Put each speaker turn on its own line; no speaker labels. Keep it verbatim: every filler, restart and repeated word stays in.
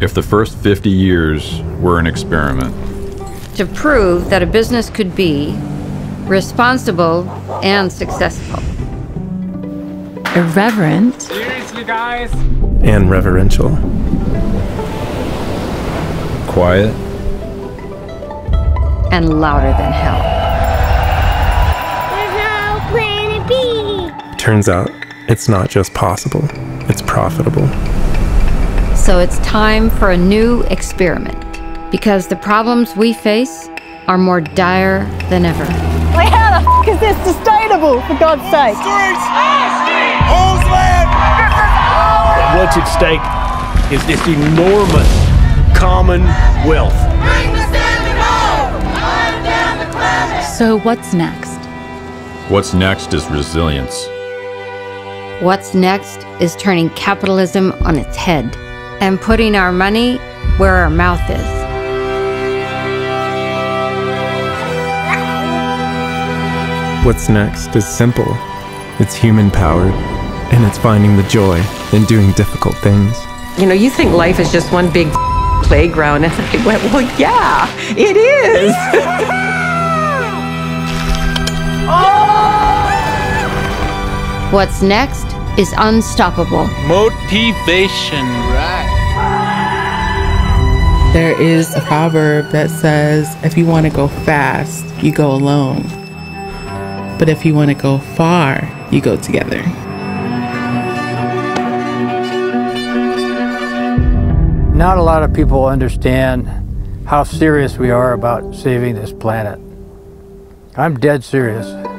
If the first fifty years were an experiment.
To prove that a business could be responsible and successful.
Irreverent.
Seriously, guys?
And reverential.
Quiet.
And louder than hell.
There's no planet B.
Turns out, it's not just possible, it's profitable.
So it's time for a new experiment. Because the problems we face are more dire than ever.
Like, how the f*** is this sustainable, for God's sake?
What's at stake is this enormous commonwealth.
So what's next?
What's next is resilience.
What's next is turning capitalism on its head and putting our money where our mouth is.
What's next is simple. It's human-powered, and it's finding the joy in doing difficult things.
You know, you think life is just one big playground, and I went, well, yeah, it is.
What's next is unstoppable.
Motivation, right?
There is a proverb that says, if you want to go fast, you go alone. But if you want to go far, you go together.
Not a lot of people understand how serious we are about saving this planet. I'm dead serious.